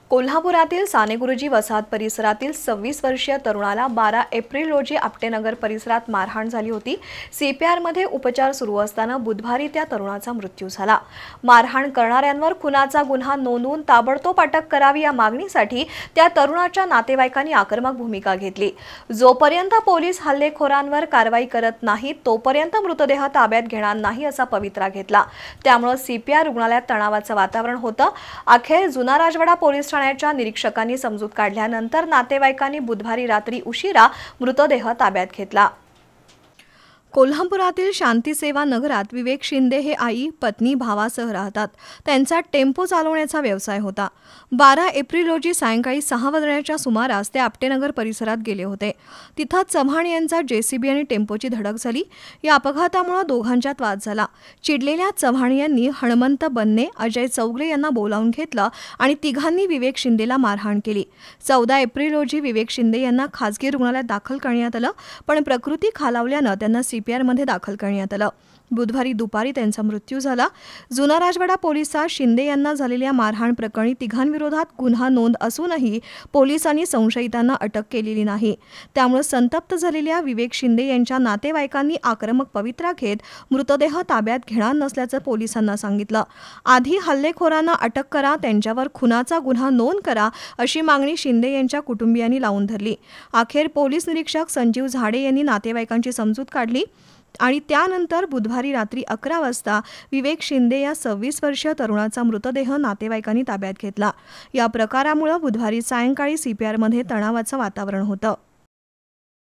कोल्हापुरातील सानेगुरुजी वसाहत परिसरातील 26 वर्षीय तरुणाला 12 एप्रिल रोजी आपटेनगर परिसरात मारहाण झाली होती। सीपीआर मध्ये उपचार सुरू असताना बुधवारी त्या तरुणाचा मृत्यू झाला। मारहाण करणाऱ्यांवर खुनाचा गुन्हा नोंदवून ताबडतोब अटक करावी या मागणीसाठी त्या तरुणाच्या नातेवाईकांनी आक्रमक भूमिका घेतली। जोपर्यंत पोलीस हल्लेखोरांवर कारवाई करत नाहीत तोपर्यंत मृतदेह ताब्यात घेणार नाही असा पवित्रा घेतला। त्यामुळे सीपीआर रुग्णालयात तणावाचं वातावरण होतं। अखेर जुना राजवाडा पोलीस ठाण्याच्या निरीक्षकांनी समजूत काढल्यानंतर नातेवाईकांनी बुधवारी रात्री उशिरा मृतदेह ताब्यात घेतला। कोल्हापुरातील शांतीसेवा नगरात विवेक शिंदे हे आई, पत्नी, भावासह राहतात। त्यांचा टेम्पो चालवण्याचा व्यवसाय होता। 12 एप्रिल रोजी सायंकाळी 6 वाजण्याच्या सुमारास ते आपटेनगर परिसरात गेले होते। तिथं चव्हाण यांचा जेसीबी आणि टेम्पोची धडक झाली। या अपघातामुळे दोघांच्यात वाद झाला। चिडलेल्या चव्हाण यांनी हणमंत बन्ने, अजय चौगले यांना बोलावून घेतलं आणि तिघांनी विवेक शिंदेला मारहाण केली। 14 एप्रिल रोजी विवेक शिंदे यांना खासगी रुग्णालयात दाखल करण्यात आलं, पण प्रकृती खालावल्यानं त्यांना सीपीआर मध्ये दाखल करण्यात आलं। बुधवारी दुपारी त्यांचा मृत्यू झाला। जुना राजवाडा पोलिसात शिंदे यांना झालेल्या मारहाण प्रकरणी तिघांविरोधात गुन्हा नोंद असूनही पोलिसांनी संशयितांना अटक केलेली नाही। त्यामुळे संतप्त झालेल्या विवेक शिंदे यांच्या नातेवाईकांनी आक्रमक पवित्रा घेत मृतदेह ताब्यात घेणार नसल्याचं पोलिसांना सांगितलं। आधी हल्लेखोरांना अटक करा, त्यांच्यावर खुनाचा गुन्हा नोंद करा अशी मागणी शिंदे यांच्या कुटुंबियांनी लावून धरली। अखेर पोलीस निरीक्षक संजीव झाडे यांनी नातेवाईकांची समजूत काढली आणि त्यानंतर बुधवारी रात्री 11 वाजता विवेक शिंदे या 26 वर्षीय तरुणाचा मृतदेह नातेवाईकांनी ताब्यात घेतला। या प्रकारामुळे बुधवारी सायंकाळी सीपीआर मध्ये तणावाचं वातावरण होतं।